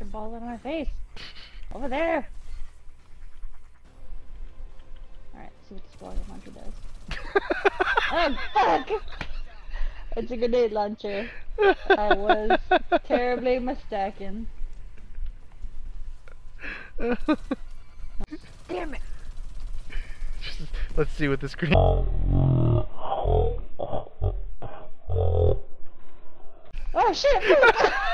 balls out of my face. Over there. Alright, see what this rocket launcher does. Oh, fuck! It's a grenade launcher. I was terribly mistaken. Damn it! Let's see what this green. Oh shit!